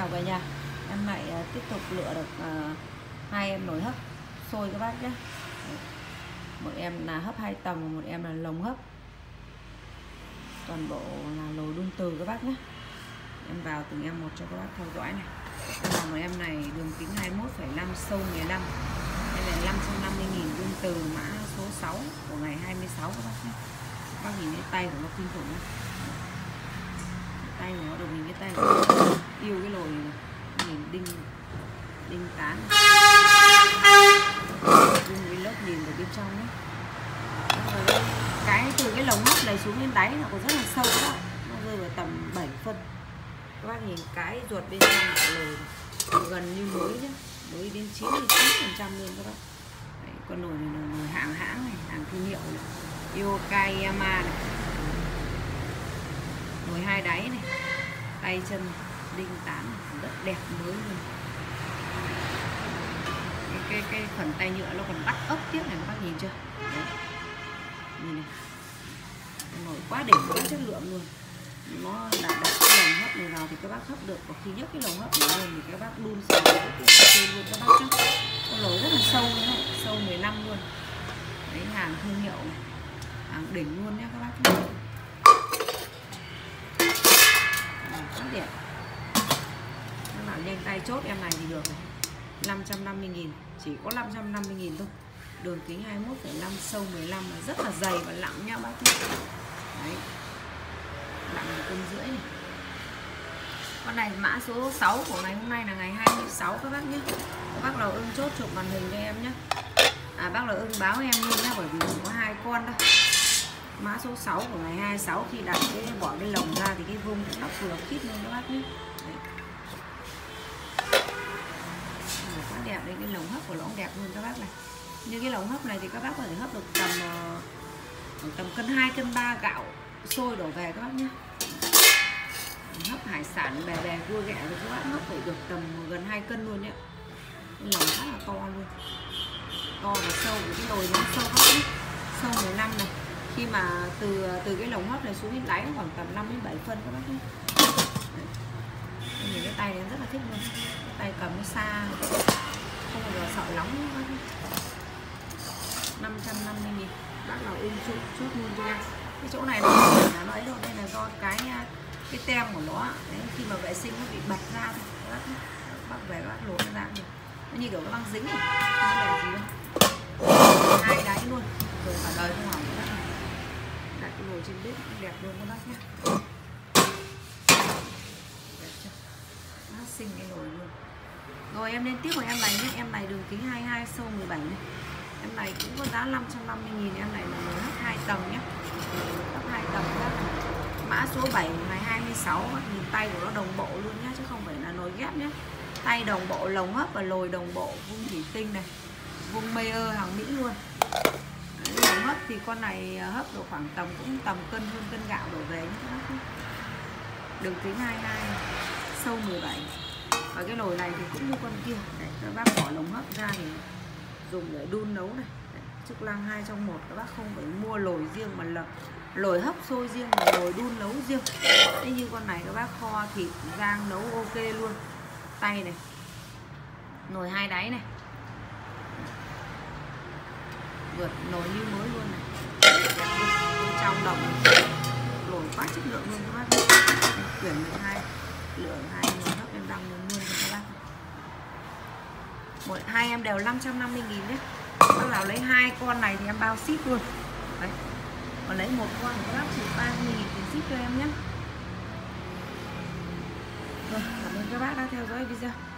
chào cả nhà. Em lại tiếp tục lựa được hai em nồi hấp xôi các bác nhé. Một em là hấp 2 tầng, một em là lồng hấp. Toàn bộ là nồi đun từ các bác nhé. Em vào từng em một cho các bác theo dõi này. Một em này đường kính 21,5, sâu 15. Đây là 550.000, đun từ mã số 6 của ngày 26 các bác nhé. Các bác nhìn cái tay của nó kinh khủng nhé. Tay của nó, đồng nhìn cái tay của nó. Yêu cái nồi này, nhìn đinh tán, dùng cái lớp nhìn ở bên trong ấy. Cái từ cái lồng hấp này xuống đến đáy nó còn rất là sâu đó, nó rơi vào tầm 7 phân. Các bác nhìn cái ruột bên trong của nồi gần như mới nhé, mới đến 99% luôn các bác. Đấy, con nồi này là nồi hãng này, hàng thương hiệu này, Yokoyama này, nồi 2 đáy này, tay chân đinh tán rất đẹp mới luôn. Cái phần tay nhựa nó còn bắt ốc tiếp này các bác nhìn chưa? Đấy. Nhìn này, nổi quá đỉnh, quá chất lượng luôn. Nó là đặt cái lồng hấp này vào thì các bác hấp được, và khi nhấc cái lồng hấp này lên thì các bác đun sôi luôn các bác nhé. Con nồi rất là sâu nữa, sâu 15 luôn. Đấy, hàng thương hiệu này, hàng đỉnh luôn nhé các bác nhé. Rất đẹp. Nó bảo nhanh tay chốt em này thì được này. 550.000, chỉ có 550.000 thôi. Đường kính 21,5, sâu 15 là rất là dày và lặng nha bác nhé. Đấy. Lặng 1,5 cân này. Con này mã số 6 của ngày hôm nay là ngày 26 các bác nhé. Các bác nào ưng chốt chụp màn hình cho em nhé. Bác nào ưng báo em luôn nhá, bởi vì có 2 con thôi. Mã số 6 của ngày 26 khi đặt cái bỏ cái lồng ra thì cái vung nó vừa khít lên các bác nhé. Đấy. Quá đẹp đấy, cái lồng hấp của nó cũng đẹp luôn các bác này. Như cái lồng hấp này thì các bác có thể hấp được tầm cân 2, cân 3 gạo sôi đổ về các bác nhé. Hấp hải sản bè cua ghẹ thì các bác hấp phải được tầm gần 2 cân luôn nhé. Cái lồng rất là to luôn, to và sâu, cái nồi nó sâu các bác nhé. Sâu 15 này, khi mà từ cái lồng hấp này xuống đến đáy nó khoảng tầm 5 đến 7 phân các bác nhé. Nhìn cái tay này rất là thích luôn, cái tay cầm nó xa, không bao giờ sợ nóng nữa. 550.000, bác nào ưng chút luôn cho em. Cái chỗ này là nó ấy đâu, đây là do cái tem của nó đấy, khi mà vệ sinh nó bị bật ra thôi bác về bác lột nó ra được, nó như kiểu cái băng dính này, không có để gì đâu. 2 đáy luôn, rồi cả đời không hỏng các bác này. Đặt cái nồi trên bếp đẹp luôn các bác nhé. Nó xinh cái nồi luôn. Rồi em lên tiếp của em này nhé. Em này đường kính 22, sâu 17 này. Em này cũng có giá 550.000. Em này là nồi hấp 2 tầng nhé. Hấp 2 tầng các bạn. Mã số 7 ngày 26. Nhìn tay của nó đồng bộ luôn nhé, chứ không phải là nồi ghép nhé. Tay đồng bộ, lồng hấp và lồi đồng bộ, vung thủy tinh này, vung Mayer hàng Mỹ luôn. Đấy, lồng hấp thì con này hấp được khoảng cũng tầm cân, hơn cân gạo đổ về nhé. Đường kính 22, sâu 17. Và cái nồi này thì cũng như con kia. Đấy, các bác bỏ lồng hấp ra thì dùng để đun nấu này. Đấy, chức năng 2 trong 1, các bác không phải mua lồi riêng mà là lồi hấp sôi riêng và lồi đun nấu riêng. Thế như con này các bác kho thịt rang nấu ok luôn. Tay này, nồi 2 đáy này, vượt nồi như mới luôn này. Trong đồng nồi quá chất lượng luôn các bác. Tuyển 12 lượng 2 nồi hấp em đăng luôn cho các bác. Hai em đều 550.000 đấy. Bác nào lấy 2 con này thì em bao ship luôn. Đấy. Còn lấy 1 con thì các bác chỉ 30.000 tiền ship cho em nhé. Rồi, cảm ơn các bác đã theo dõi video.